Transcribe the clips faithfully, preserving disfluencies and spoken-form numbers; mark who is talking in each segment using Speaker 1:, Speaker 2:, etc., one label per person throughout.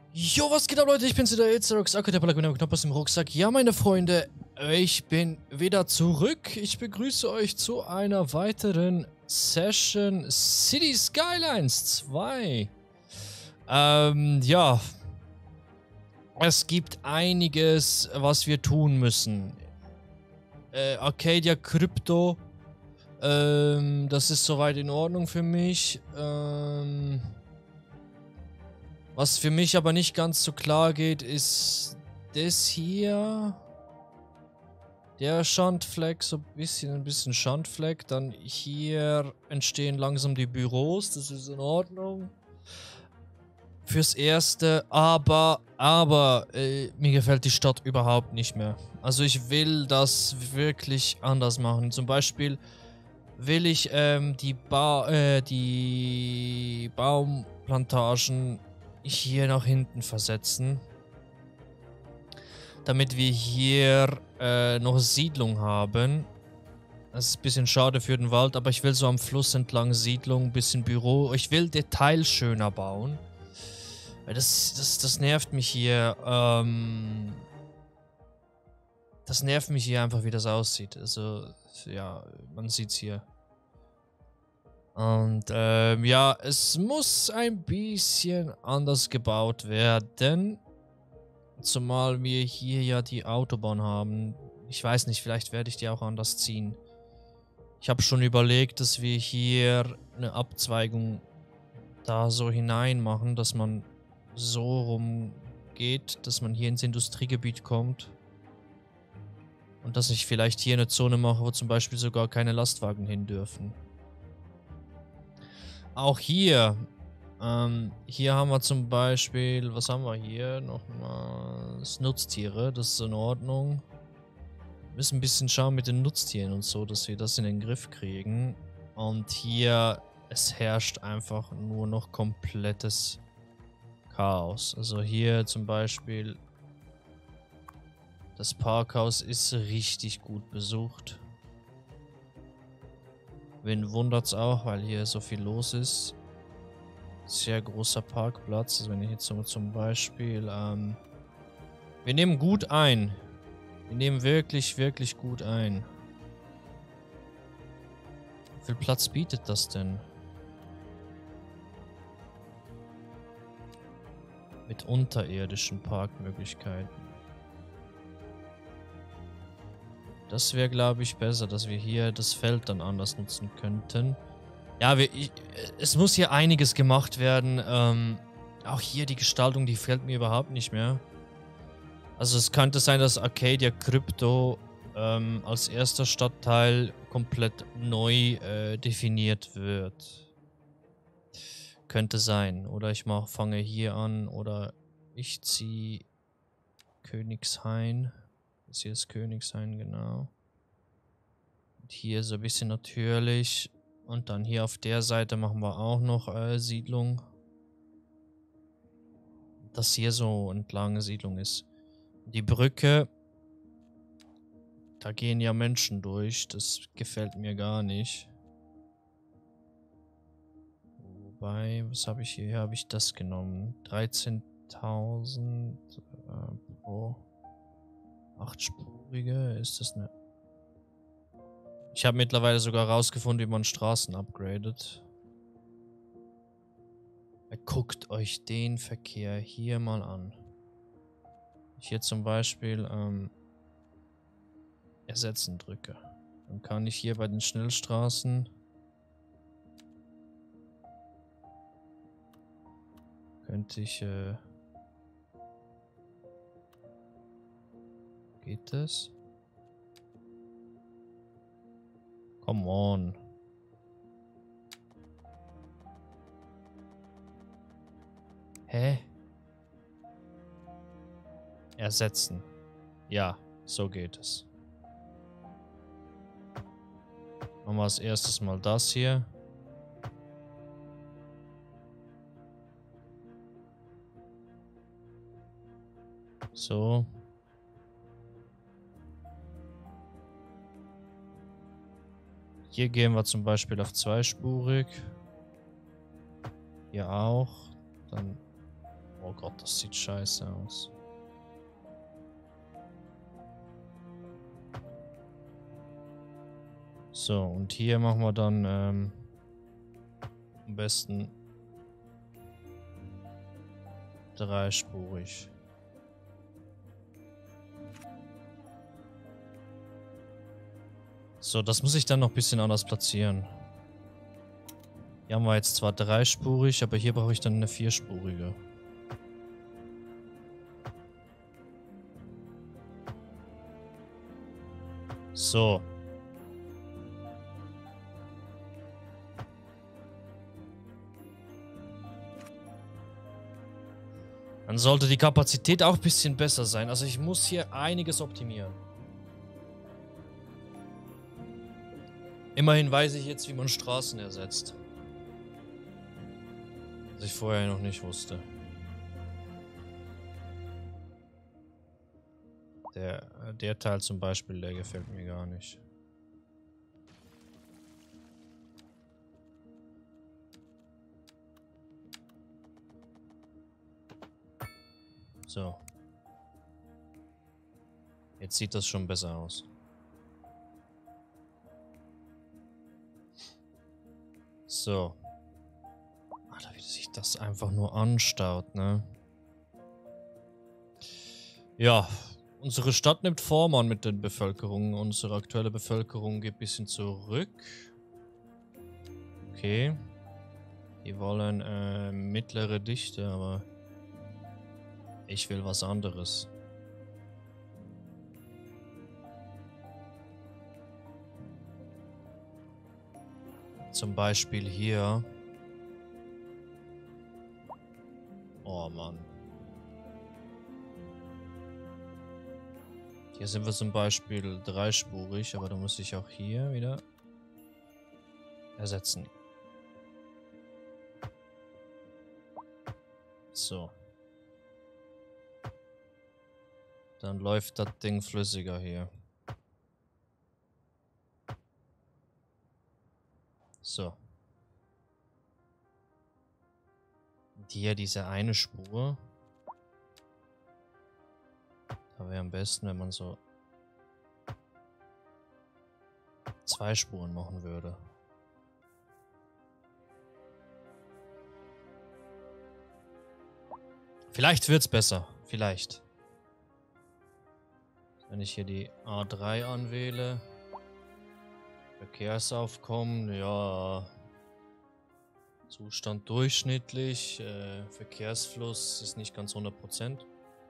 Speaker 1: Jo, was geht ab, Leute? Ich bin's wieder, jetzt der Rucksack, der Palaguna Knopf aus dem Rucksack. Ja, meine Freunde, ich bin wieder zurück. Ich begrüße euch zu einer weiteren Session City Skylines zwei. Ähm, ja. Es gibt einiges, was wir tun müssen. Äh, Arcadia Crypto. Ähm, das ist soweit in Ordnung für mich. Ähm... Was für mich aber nicht ganz so klar geht, ist das hier. Der Schandfleck, so ein bisschen, ein bisschen Schandfleck. Dann hier entstehen langsam die Büros, das ist in Ordnung. Fürs Erste, aber, aber, äh, mir gefällt die Stadt überhaupt nicht mehr. Also ich will das wirklich anders machen. Zum Beispiel will ich ähm, die, ba äh, die Baumplantagen hier nach hinten versetzen, damit wir hier äh, noch Siedlung haben. Das ist ein bisschen schade für den Wald, aber ich will so am Fluss entlang Siedlung, ein bisschen Büro. Ich will Details schöner bauen. Das, das, das nervt mich hier. Ähm, das nervt mich hier einfach, wie das aussieht. Also, ja, man sieht's hier. Und ähm, ja, es muss ein bisschen anders gebaut werden. Zumal wir hier ja die Autobahn haben. Ich weiß nicht, vielleicht werde ich die auch anders ziehen. Ich habe schon überlegt, dass wir hier eine Abzweigung da so hinein machen, dass man so rum geht, dass man hier ins Industriegebiet kommt. Und dass ich vielleicht hier eine Zone mache, wo zum Beispiel sogar keine Lastwagen hin dürfen. Auch hier, ähm, hier haben wir zum Beispiel, was haben wir hier nochmal? Das Nutztiere, das ist in Ordnung. Wir müssen ein bisschen schauen mit den Nutztieren und so, dass wir das in den Griff kriegen. Und hier, es herrscht einfach nur noch komplettes Chaos. Also hier zum Beispiel, das Parkhaus ist richtig gut besucht. Wen wundert's auch, weil hier so viel los ist. Sehr großer Parkplatz. Also wenn ich jetzt so zum Beispiel, ähm, wir nehmen gut ein. Wir nehmen wirklich, wirklich gut ein. Wie viel Platz bietet das denn? Mit unterirdischen Parkmöglichkeiten. Das wäre, glaube ich, besser, dass wir hier das Feld dann anders nutzen könnten. Ja, wir, ich, es muss hier einiges gemacht werden. Ähm, auch hier die Gestaltung, die gefällt mir überhaupt nicht mehr. Also es könnte sein, dass Arcadia Crypto ähm, als erster Stadtteil komplett neu äh, definiert wird. Könnte sein. Oder ich mach, fange hier an. Oder ich ziehe Königshain. Das hier ist Königshain, genau. Und hier so ein bisschen natürlich. Und dann hier auf der Seite machen wir auch noch äh, Siedlung. Dass hier so entlang Siedlung ist. Die Brücke. Da gehen ja Menschen durch. Das gefällt mir gar nicht. Wobei, was habe ich hier? Hier habe ich das genommen. dreizehntausend äh, pro achtspurige. Ist das eine... Ich habe mittlerweile sogar rausgefunden, wie man Straßen upgradet. Guckt euch den Verkehr hier mal an. Ich hier zum Beispiel ähm, ersetzen drücke. Dann kann ich hier bei den Schnellstraßen könnte ich äh, geht das? Come on. Hä? Ersetzen. Ja, so geht es. Machen wir als erstes mal das hier. So. Hier gehen wir zum Beispiel auf zweispurig. Hier auch. Dann Oh Gott, das sieht scheiße aus. So, und hier machen wir dann ähm, am besten dreispurig. So, das muss ich dann noch ein bisschen anders platzieren. Hier haben wir jetzt zwar dreispurig, aber hier brauche ich dann eine vierspurige. So. Dann sollte die Kapazität auch ein bisschen besser sein. Also ich muss hier einiges optimieren. Immerhin weiß ich jetzt, wie man Straßen ersetzt. Was ich vorher noch nicht wusste. Der, der Teil zum Beispiel, der gefällt mir gar nicht. So. Jetzt sieht das schon besser aus. So. Alter, wie sich das einfach nur anstaut, ne? Ja, unsere Stadt nimmt Form an mit den Bevölkerungen. Unsere aktuelle Bevölkerung geht ein bisschen zurück. Okay. Die wollen äh, mittlere Dichte, aber ich will was anderes. Zum Beispiel hier. Oh Mann. Hier sind wir zum Beispiel dreispurig, aber da muss ich auch hier wieder ersetzen. So. Dann läuft das Ding flüssiger hier. So. Und hier diese eine Spur. Da wäre am besten, wenn man so zwei Spuren machen würde. Vielleicht wird's besser. Vielleicht. Wenn ich hier die A drei anwähle. Verkehrsaufkommen, ja. Zustand durchschnittlich. Äh, Verkehrsfluss ist nicht ganz hundert Prozent.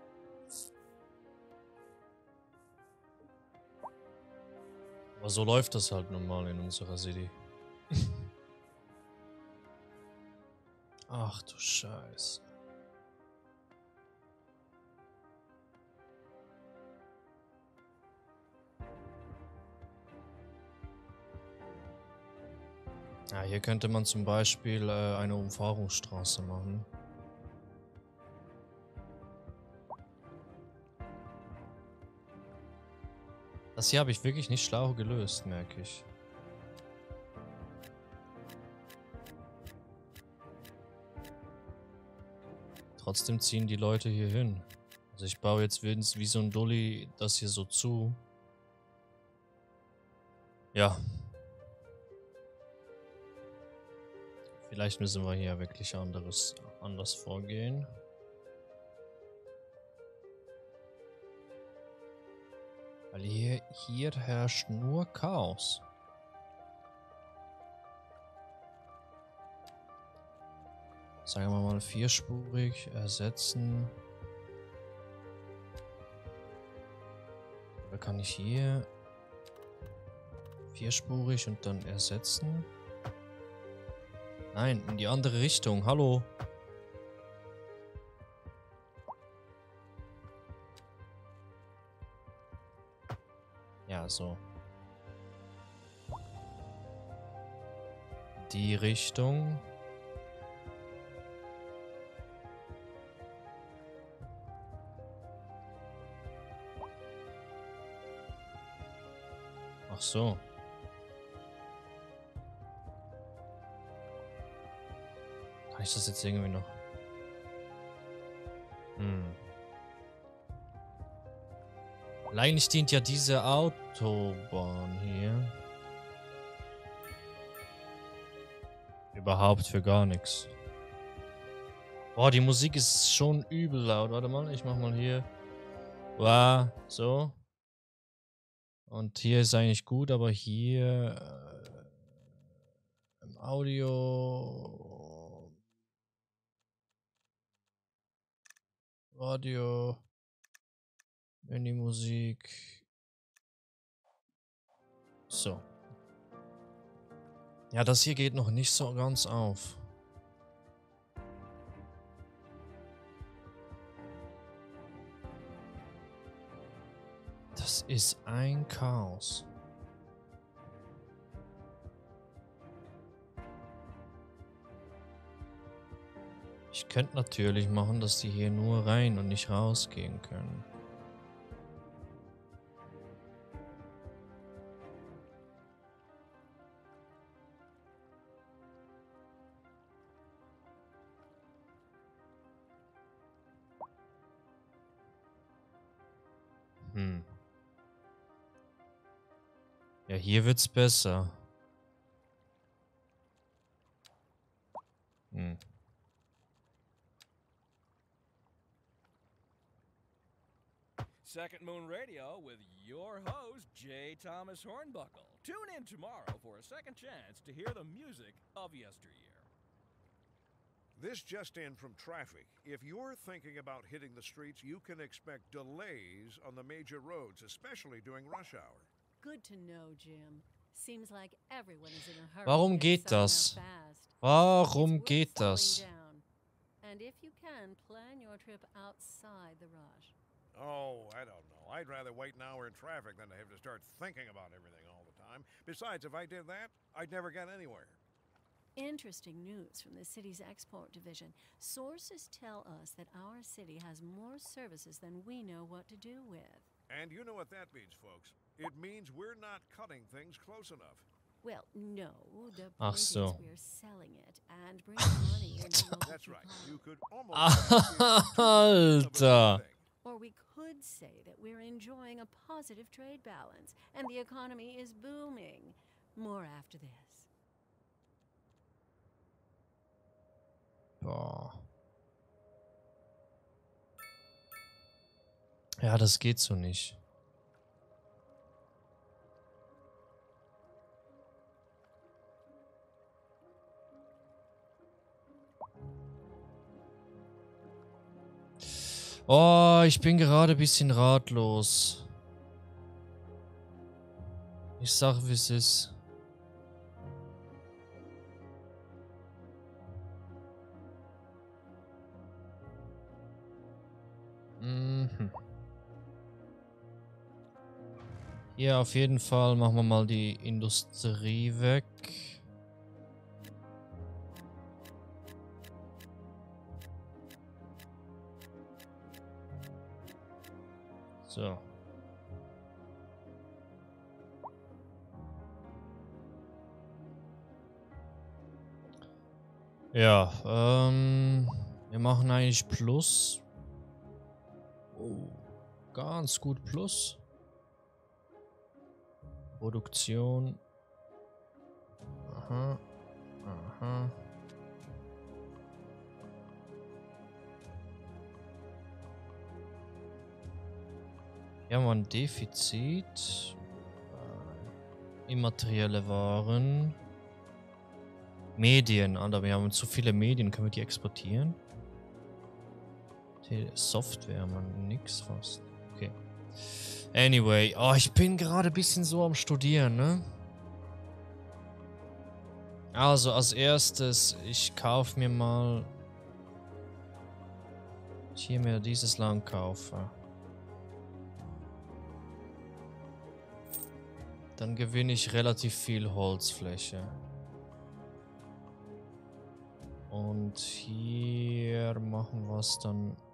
Speaker 1: Aber so läuft das halt normal in unserer City. Ach du Scheiße. Ja, hier könnte man zum Beispiel äh, eine Umfahrungsstraße machen. Das hier habe ich wirklich nicht schlau gelöst, merke ich. Trotzdem ziehen die Leute hier hin. Also ich baue jetzt wie so ein Dulli das hier so zu. Ja. Vielleicht müssen wir hier wirklich anderes, anders vorgehen. Weil hier, hier herrscht nur Chaos. Sagen wir mal vierspurig ersetzen. Oder kann ich hier vierspurig und dann ersetzen? Nein, in die andere Richtung. Hallo. Ja, so. Die Richtung. Ach so. Kann ich das jetzt irgendwie noch? Hm. Eigentlich dient ja diese Autobahn hier überhaupt für gar nichts. Boah, die Musik ist schon übel laut. Warte mal, ich mach mal hier. Wow, so. Und hier ist eigentlich gut, aber hier äh, im Audio, Radio, Mini-Musik. So. Ja, das hier geht noch nicht so ganz auf. Das ist ein Chaos. Ich könnte natürlich machen, dass die hier nur rein und nicht rausgehen können. Hm. Ja, hier wird's besser. Hm.
Speaker 2: Second Moon Radio with your host, J. Thomas Hornbuckle. Tune in tomorrow for a second chance to hear the music of yesteryear.
Speaker 3: This just in from traffic. If you're thinking about hitting the streets, you can expect delays on the major roads, especially during rush hour.
Speaker 4: Good to know, Jim. Seems like everyone is in a hurry.
Speaker 1: Warum
Speaker 4: to get
Speaker 1: geht
Speaker 4: somewhere
Speaker 1: das?
Speaker 4: fast.
Speaker 1: Warum
Speaker 4: It's worth
Speaker 1: geht
Speaker 4: slowing
Speaker 1: das?
Speaker 4: down. And if you can, plan your trip outside the rush.
Speaker 3: Oh, I don't know. I'd rather wait an hour in traffic than to have to start thinking about everything all the time. Besides, if I did that, I'd never get anywhere.
Speaker 4: Interesting news from the city's export division. Sources tell us that our city has more services than we know what to do with.
Speaker 3: And you know what that means, folks. It means we're not cutting things close enough.
Speaker 4: Well, no. The
Speaker 1: Ach
Speaker 4: point
Speaker 1: so.
Speaker 4: is we're selling it and bringing money into local
Speaker 3: That's right.
Speaker 4: economy.
Speaker 3: You could almost
Speaker 1: Alter.
Speaker 4: Or we could say that we're enjoying a positive trade balance and the economy is booming. More after this.
Speaker 1: Boah. Ja, das geht so nicht. Oh, ich bin gerade ein bisschen ratlos. Ich sag, wie es ist. Mhm. Hier auf jeden Fall machen wir mal die Industrie weg. So. Ja, ähm, wir machen eigentlich Plus. Oh, ganz gut Plus. Produktion. Aha. Aha. Hier haben wir ein Defizit. Äh, immaterielle Waren. Medien, Alter, wir haben zu viele Medien. Können wir die exportieren? Die Software, man, nix fast. Okay. Anyway, oh, ich bin gerade ein bisschen so am Studieren, ne? Also, als erstes, ich kaufe mir mal... Ich hier mir dieses Land kaufe. Dann gewinne ich relativ viel Holzfläche. Und hier machen wir es dann